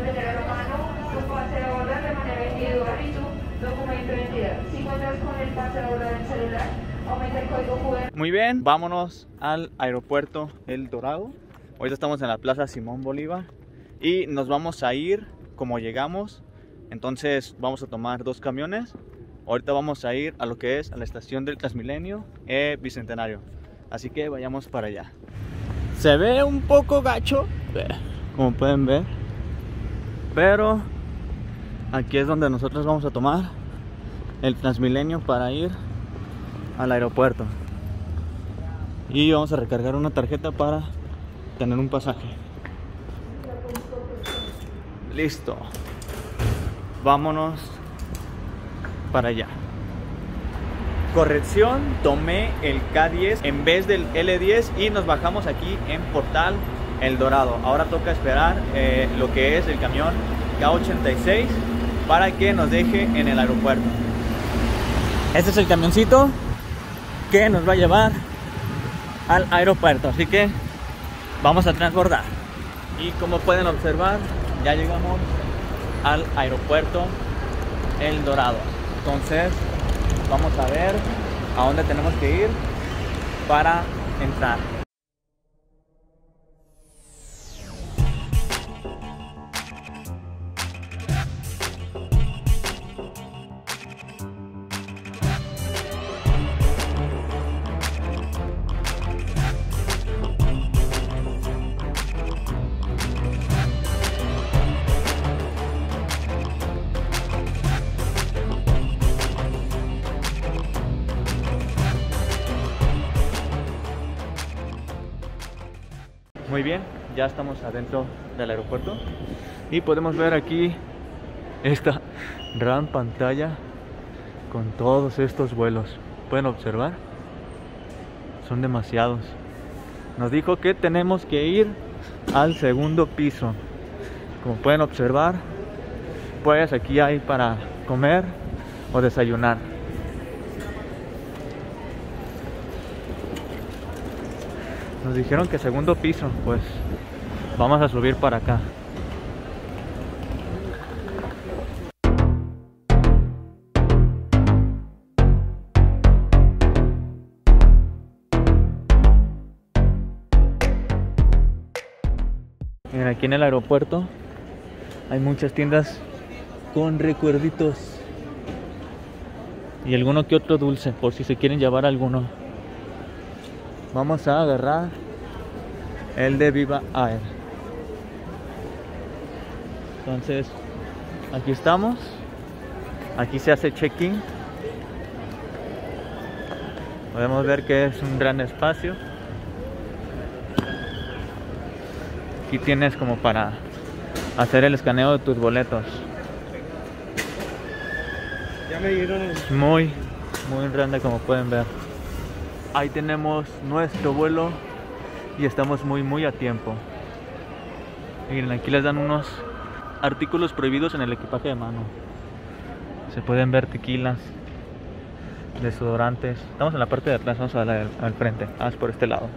tener a la mano tu pase de abordar de manera individual y tu documento de identidad. Si cuentas con el pase de abordar en celular, aumenta el código QR. Muy bien, vámonos al aeropuerto El Dorado. Ahorita estamos en la Plaza Simón Bolívar y nos vamos a ir como llegamos. Entonces vamos a tomar 2 camiones. Ahorita vamos a ir a lo que es a la estación del Transmilenio Bicentenario. Así que vayamos para allá. Se ve un poco gacho, como pueden ver, pero aquí es donde nosotros vamos a tomar el Transmilenio para ir al aeropuerto. Y vamos a recargar una tarjeta para tener un pasaje. Listo. Vámonos para allá. Corrección, tomé el K10 en vez del L10 y nos bajamos aquí en Portal El Dorado. Ahora toca esperar lo que es el camión K86 para que nos deje en el aeropuerto. Este es el camioncito que nos va a llevar al aeropuerto, así que vamos a transbordar. Y como pueden observar, ya llegamos al aeropuerto El Dorado. Entonces vamos a ver a dónde tenemos que ir para entrar. Muy bien, ya estamos adentro del aeropuerto y podemos ver aquí esta gran pantalla con todos estos vuelos. Pueden observar, son demasiados. Nos dijo que tenemos que ir al segundo piso. Como pueden observar, pues aquí hay para comer o desayunar. Nos dijeron que segundo piso, pues vamos a subir para acá. Miren, aquí en el aeropuerto hay muchas tiendas con recuerditos y alguno que otro dulce, por si se quieren llevar alguno. Vamos a agarrar el de Viva Air. Entonces, aquí estamos. Aquí se hace check-in. Podemos ver que es un gran espacio. Aquí tienes como para hacer el escaneo de tus boletos. Ya me dieron el... Muy grande, como pueden ver. Ahí tenemos nuestro vuelo y estamos muy a tiempo. Miren, aquí les dan unos artículos prohibidos en el equipaje de mano. Se pueden ver tequilas, desodorantes. Estamos en la parte de atrás, vamos al frente. Vamos por este lado.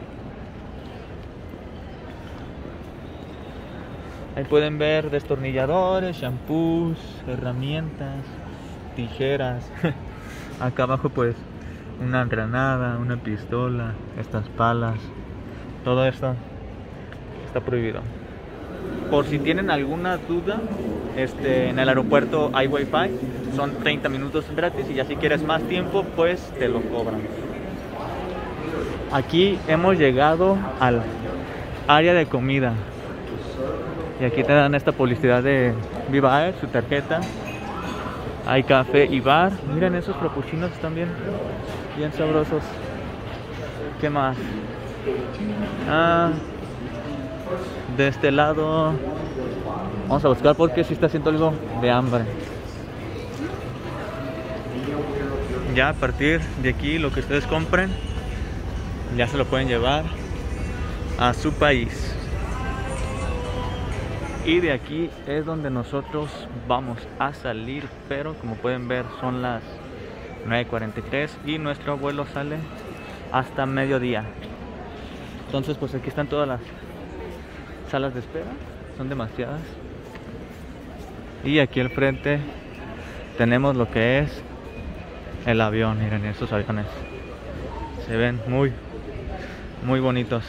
Ahí pueden ver destornilladores, shampoos, herramientas, tijeras. Acá abajo pues una granada, una pistola, estas palas, todo esto está prohibido. Por si tienen alguna duda, en el aeropuerto hay wifi, son 30 minutos gratis y ya si quieres más tiempo pues te lo cobran. Aquí hemos llegado al área de comida y aquí te dan esta publicidad de Viva Air, su tarjeta. Hay café y bar. Miren, esos frappuccinos están bien sabrosos. ¿Qué más? De este lado vamos a buscar porque sí está haciendo algo de hambre. Ya a partir de aquí lo que ustedes compren ya se lo pueden llevar a su país. Y de aquí es donde nosotros vamos a salir, pero como pueden ver son las 9:43 y nuestro vuelo sale hasta mediodía. Entonces pues aquí están todas las salas de espera, son demasiadas. Y aquí al frente tenemos lo que es el avión. Miren estos aviones, se ven muy bonitos.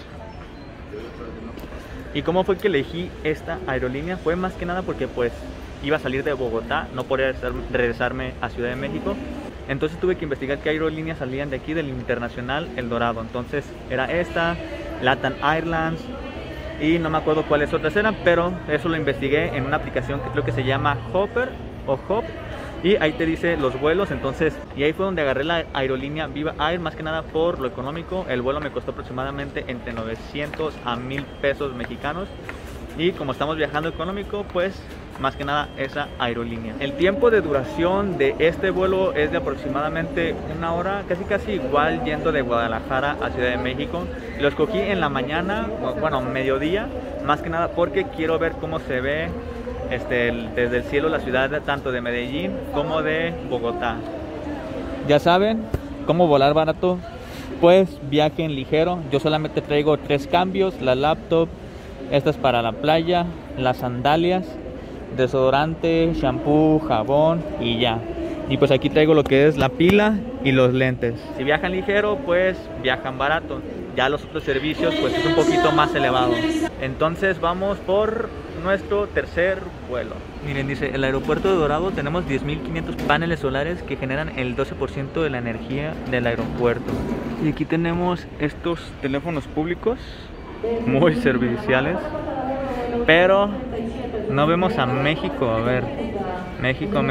¿Y cómo fue que elegí esta aerolínea? Fue más que nada porque pues iba a salir de Bogotá, no podía regresarme a Ciudad de México. Entonces tuve que investigar qué aerolíneas salían de aquí, del internacional El Dorado. Entonces era esta, LATAM Airlines, y no me acuerdo cuáles otras eran, pero eso lo investigué en una aplicación que creo que se llama Hopper o Hop, y ahí te dice los vuelos. Entonces, y ahí fue donde agarré la aerolínea Viva Air, más que nada por lo económico. El vuelo me costó aproximadamente entre 900 a 1000 pesos mexicanos, y como estamos viajando económico, pues más que nada esa aerolínea. El tiempo de duración de este vuelo es de aproximadamente 1 hora, casi igual yendo de Guadalajara a Ciudad de México. Lo escogí en la mañana, bueno, mediodía, más que nada porque quiero ver cómo se ve desde el cielo la ciudad tanto de Medellín como de Bogotá. Ya saben cómo volar barato, pues viajen ligero. Yo solamente traigo 3 cambios: la laptop, esta es para la playa, las sandalias, desodorante, shampoo, jabón y ya. Y pues aquí traigo lo que es la pila y los lentes. Si viajan ligero, pues viajan barato. Ya los otros servicios pues es un poquito más elevado. Entonces vamos por nuestro tercer vuelo. Miren, dice el aeropuerto de Dorado. Tenemos 10.500 paneles solares que generan el 12% de la energía del aeropuerto. Y aquí tenemos estos teléfonos públicos muy serviciales, pero no vemos a México. A ver, México.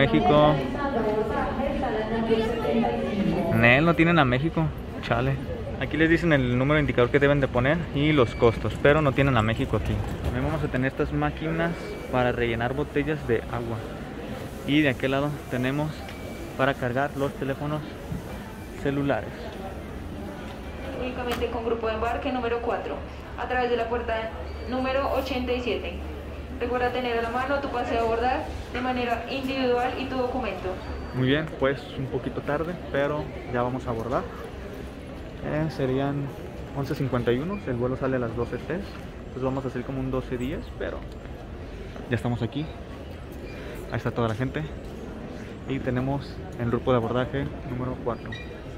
No tienen a México, chale. Aquí les dicen el número de indicador que deben de poner y los costos, pero no tienen a México aquí. También vamos a tener estas máquinas para rellenar botellas de agua. Y de aquel lado tenemos para cargar los teléfonos celulares. Únicamente con grupo de embarque número 4, a través de la puerta número 87. Recuerda tener a la mano tu pase de abordar de manera individual y tu documento. Muy bien, pues un poquito tarde, pero ya vamos a abordar. Serían 11:51, el vuelo sale a las 12:03, entonces vamos a hacer como un 12:10, pero ya estamos aquí. Ahí está toda la gente y tenemos el grupo de abordaje número 4.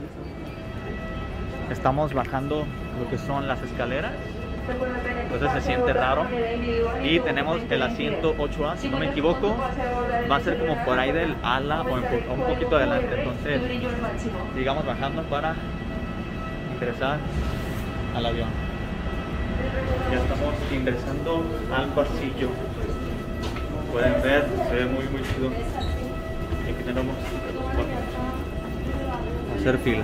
Estamos bajando lo que son las escaleras, entonces se siente raro. Y tenemos el asiento 8A, si no me equivoco, va a ser como por ahí del ala o un poquito adelante. Entonces sigamos bajando para ingresar al avión. Ya estamos ingresando al pasillo. Pueden ver, se ve muy chido. Y aquí tenemos hacer fila.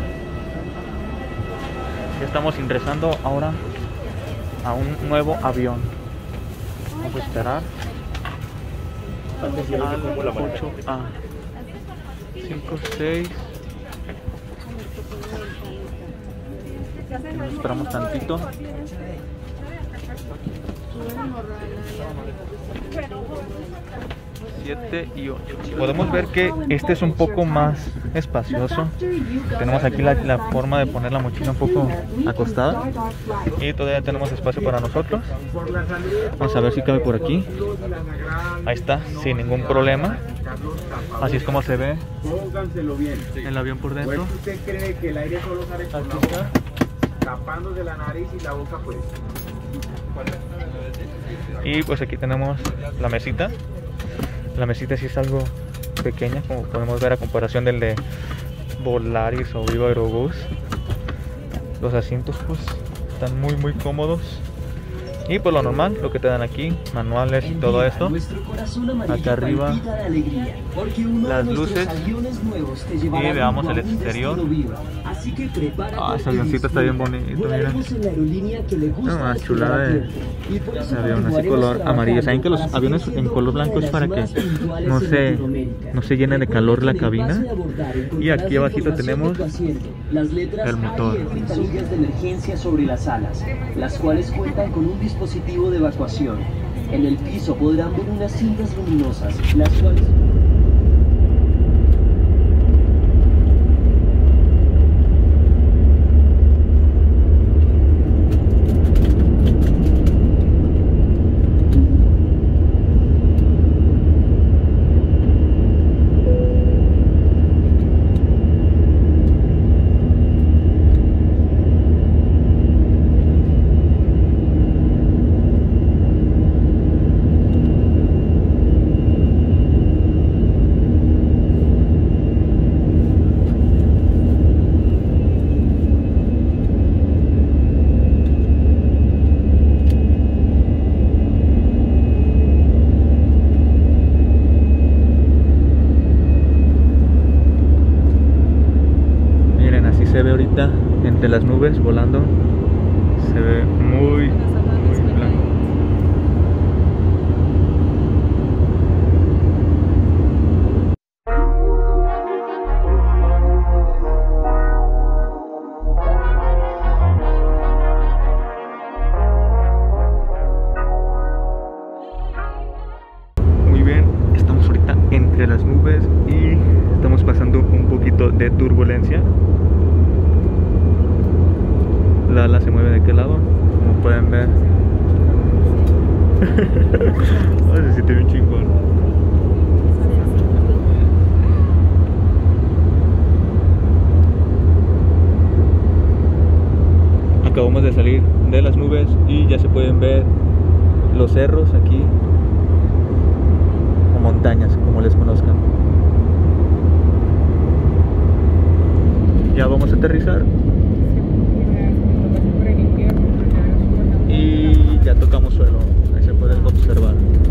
Ya estamos ingresando ahora a un nuevo avión. Vamos a esperar al 8A 56. Nos esperamos tantito. 7 y 8. Podemos ver que este es un poco más espacioso. Tenemos aquí la forma de poner la mochila un poco acostada. Y todavía tenemos espacio para nosotros. Vamos a ver si cabe por aquí. Ahí está, sin ningún problema. Así es como se ve el avión por dentro. ¿Usted cree que el aire solo sale por la boca, tapándose la nariz y la boca pues? Y pues aquí tenemos la mesita. La mesita sí es algo pequeña, como podemos ver a comparación del de Volaris o Viva Aerobús. Los asientos pues están muy cómodos. Y por lo normal, lo que te dan aquí, manuales y todo esto. Acá arriba las luces. Y veamos el exterior. Este avioncito está bien bonito, miren. Una chulada de avión, así color amarillo. Saben que los aviones en color blanco es para que no se llene de calor la cabina. Y aquí abajito tenemos el motor. Ventanillas de emergencia sobre las alas, las cuales cuentan con un dispositivo de evacuación. En el piso podrán ver unas cintas luminosas, las cuales... entre las nubes volando. Se ve muy blanco. Muy bien, estamos ahorita entre las nubes y estamos pasando un poquito de turbulencia. La ala se mueve de aquel lado, como pueden ver. Se siente bien chingón. Acabamos de salir de las nubes y ya se pueden ver los cerros aquí, o montañas, como les conozcan. Ya vamos a aterrizar. Y ya tocamos suelo, ahí se puede observar.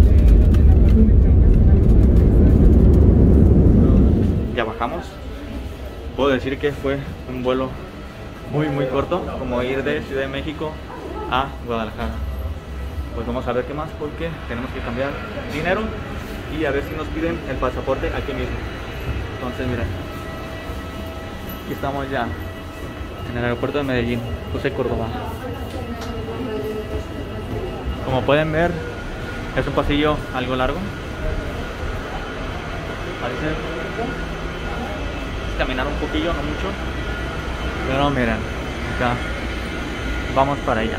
Ya bajamos. Puedo decir que fue un vuelo muy corto, como ir de Ciudad de México a Guadalajara. Pues vamos a ver qué más, porque tenemos que cambiar dinero y a ver si nos piden el pasaporte aquí mismo. Entonces miren, aquí estamos ya en el aeropuerto de Medellín, José Córdoba. Como pueden ver, es un pasillo algo largo. Parece caminar un poquillo, no mucho. Pero miren, acá vamos para allá.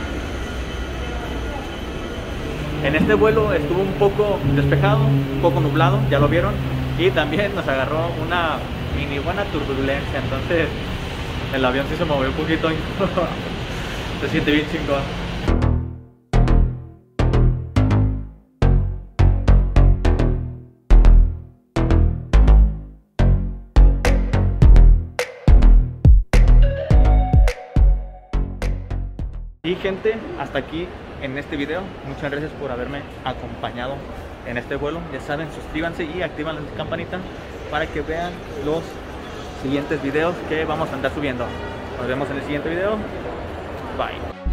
En este vuelo estuvo un poco despejado, un poco nublado, ya lo vieron. Y también nos agarró una mini buena turbulencia. Entonces el avión sí se movió un poquito. Se siente bien chingón. Y gente, hasta aquí en este video. Muchas gracias por haberme acompañado en este vuelo. Ya saben, suscríbanse y activan la campanita para que vean los siguientes videos que vamos a andar subiendo. Nos vemos en el siguiente video. Bye.